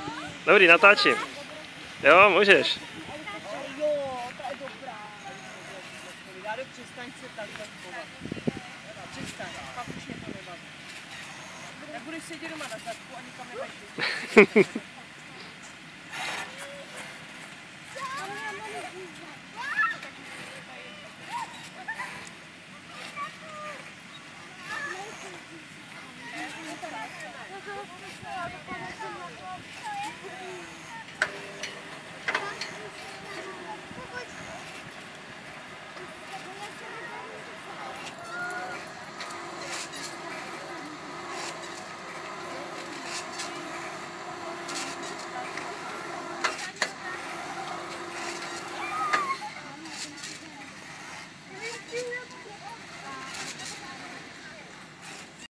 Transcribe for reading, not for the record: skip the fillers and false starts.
Dobrý, natáčím. Jo, můžeš. Jo, to je dobrá. Dádo, přestaň se takhle chovat. Přestaň, pak už mě to nebaví. Jak budeš sedět doma na zadku a nikam nebudeš.